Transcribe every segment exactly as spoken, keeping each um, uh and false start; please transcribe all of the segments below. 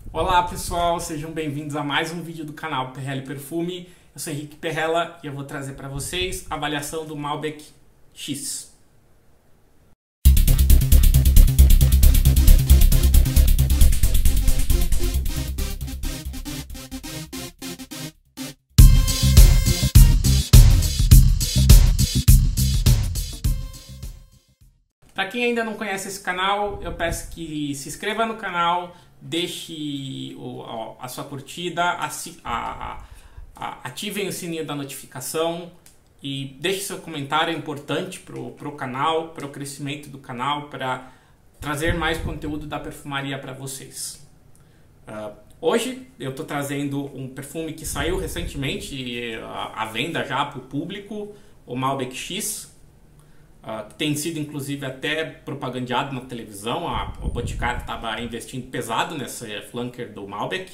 Olá pessoal, sejam bem-vindos a mais um vídeo do canal Perrella Perfume. Eu sou Henrique Perrella e eu vou trazer para vocês a avaliação do Malbec X. Para quem ainda não conhece esse canal, eu peço que se inscreva no canal, deixe o, a sua curtida, a, a, a, ativem o sininho da notificação e deixe seu comentário, é importante para o canal, para o crescimento do canal, para trazer mais conteúdo da perfumaria para vocês. Uh, hoje eu estou trazendo um perfume que saiu recentemente à venda já para o público, o Malbec X. Uh, que tem sido inclusive até propagandeado na televisão. A, o Boticário estava investindo pesado nessa flanker do Malbec,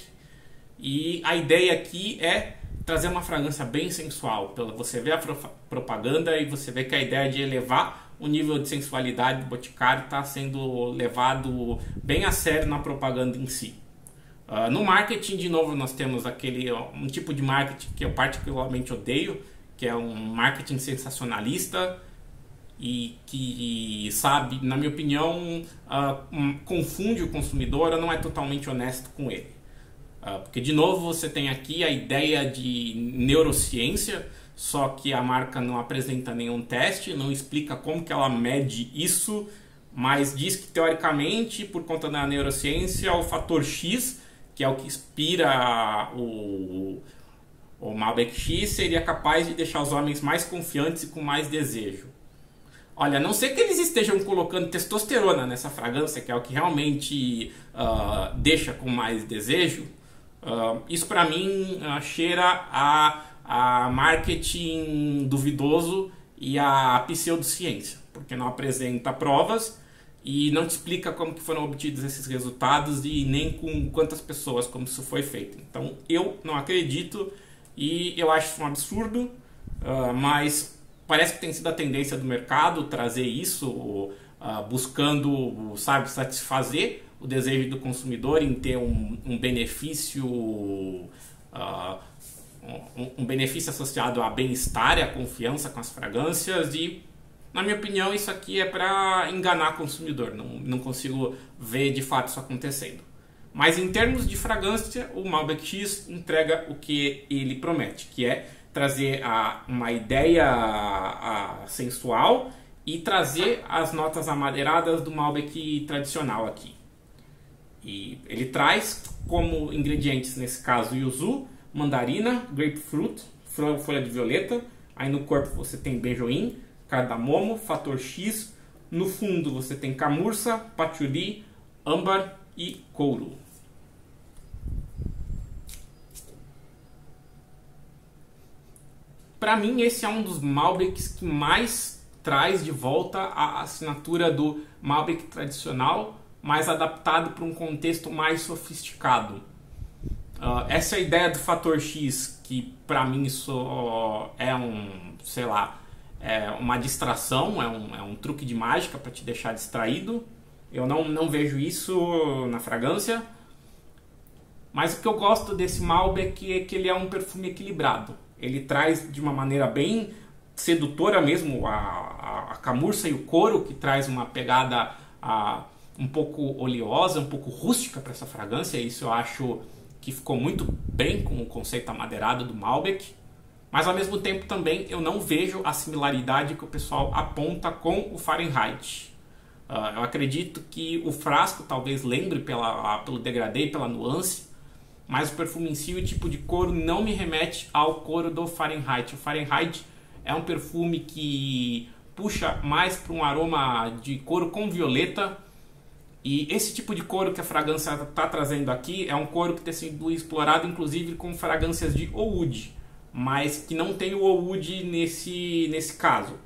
e a ideia aqui é trazer uma fragrância bem sensual. Você vê a propaganda e você vê que a ideia de elevar o nível de sensualidade do Boticário está sendo levado bem a sério na propaganda em si. Uh, no marketing, de novo, nós temos aquele um tipo de marketing que eu particularmente odeio, que é um marketing sensacionalista e que, sabe, na minha opinião, uh, um, confunde o consumidor ou não é totalmente honesto com ele. Uh, porque, de novo, você tem aqui a ideia de neurociência, só que a marca não apresenta nenhum teste, não explica como que ela mede isso, mas diz que, teoricamente, por conta da neurociência, o fator X, que é o que inspira o, o Malbec X, seria capaz de deixar os homens mais confiantes e com mais desejo. Olha, a não ser que eles estejam colocando testosterona nessa fragrância, que é o que realmente uh, deixa com mais desejo, uh, isso para mim uh, cheira a, a marketing duvidoso e a pseudociência, porque não apresenta provas e não te explica como que foram obtidos esses resultados e nem com quantas pessoas, como isso foi feito. Então eu não acredito e eu acho isso um absurdo, uh, mas parece que tem sido a tendência do mercado trazer isso, uh, buscando, sabe, satisfazer o desejo do consumidor em ter um, um benefício, uh, um, um benefício associado a bem-estar e a confiança com as fragrâncias. E, na minha opinião, isso aqui é para enganar o consumidor. Não, não consigo ver de fato isso acontecendo. Mas em termos de fragrância, o Malbec X entrega o que ele promete, que é trazer a, uma ideia a, a sensual e trazer as notas amadeiradas do Malbec tradicional aqui. E ele traz como ingredientes, nesse caso, yuzu, mandarina, grapefruit, folha de violeta. Aí no corpo você tem benjoim, cardamomo, fator X. No fundo você tem camurça, patchouli, âmbar e couro. Para mim, esse é um dos Malbecs que mais traz de volta a assinatura do Malbec tradicional, mas adaptado para um contexto mais sofisticado. Uh, essa ideia do fator X, que para mim isso é um, sei lá, é uma distração, é um, é um truque de mágica para te deixar distraído. Eu não, não vejo isso na fragrância. Mas o que eu gosto desse Malbec é que ele é um perfume equilibrado. Ele traz de uma maneira bem sedutora mesmo a, a, a camurça e o couro, que traz uma pegada a, um pouco oleosa, um pouco rústica para essa fragrância. Isso eu acho que ficou muito bem com o conceito amadeirado do Malbec. Mas ao mesmo tempo também eu não vejo a similaridade que o pessoal aponta com o Fahrenheit. Uh, eu acredito que o frasco talvez lembre pela, pelo degradê e pela nuance, mas o perfume em si, o tipo de couro, não me remete ao couro do Fahrenheit. O Fahrenheit é um perfume que puxa mais para um aroma de couro com violeta. E esse tipo de couro que a fragrância está trazendo aqui é um couro que tem sido explorado inclusive com fragrâncias de oud, mas que não tem o oud nesse, nesse caso.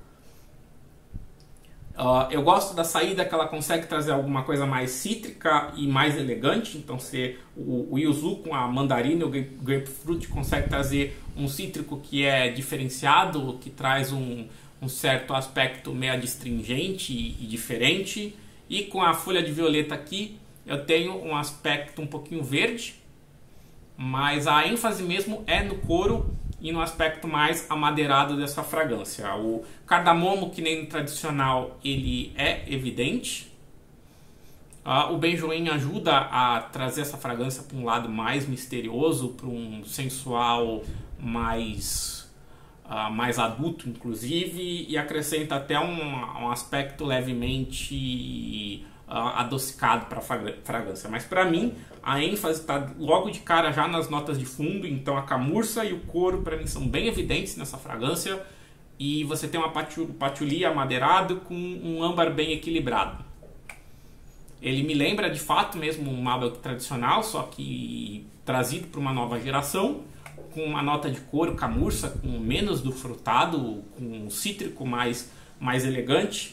Uh, eu gosto da saída que ela consegue trazer alguma coisa mais cítrica e mais elegante. Então se o, o yuzu com a mandarina e o grapefruit consegue trazer um cítrico que é diferenciado, que traz um, um certo aspecto meio adstringente e, e diferente. E com a folha de violeta aqui, eu tenho um aspecto um pouquinho verde, mas a ênfase mesmo é no couro e no aspecto mais amadeirado dessa fragrância. O cardamomo, que nem no tradicional, ele é evidente. Uh, o benjoim ajuda a trazer essa fragrância para um lado mais misterioso, para um sensual mais, uh, mais adulto, inclusive, e acrescenta até um, um aspecto levemente uh, adocicado para a fragrância. Mas para mim, a ênfase está logo de cara já nas notas de fundo, então a camurça e o couro para mim são bem evidentes nessa fragrância, e você tem uma patchouli amadeirado com um âmbar bem equilibrado. Ele me lembra de fato mesmo um Malbec tradicional, só que trazido para uma nova geração, com uma nota de couro, camurça, com menos do frutado, com um cítrico mais, mais elegante.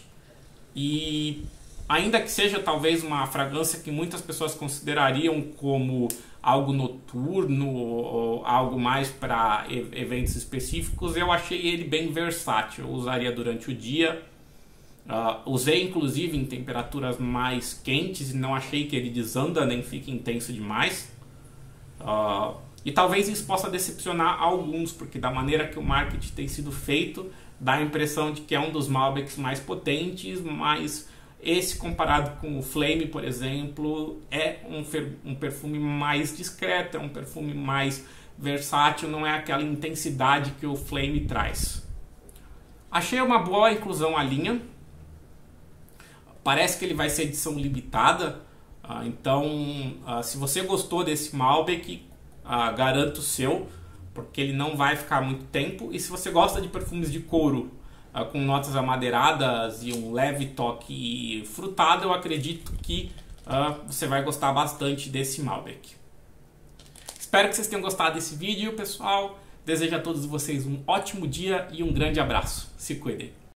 E ainda que seja talvez uma fragrância que muitas pessoas considerariam como algo noturno ou algo mais para eventos específicos, eu achei ele bem versátil. Eu usaria durante o dia. Uh, usei inclusive em temperaturas mais quentes e não achei que ele desanda nem fica intenso demais. Uh, e talvez isso possa decepcionar alguns, porque da maneira que o marketing tem sido feito, dá a impressão de que é um dos Malbecs mais potentes, mas esse comparado com o Flame, por exemplo, é um, um perfume mais discreto, é um perfume mais versátil, não é aquela intensidade que o Flame traz. Achei uma boa inclusão à linha. Parece que ele vai ser edição limitada, uh, então uh, se você gostou desse Malbec, uh, garanto o seu, porque ele não vai ficar muito tempo. E se você gosta de perfumes de couro uh, com notas amadeiradas e um leve toque frutado, eu acredito que uh, você vai gostar bastante desse Malbec. Espero que vocês tenham gostado desse vídeo, pessoal. Desejo a todos vocês um ótimo dia e um grande abraço. Se cuidem.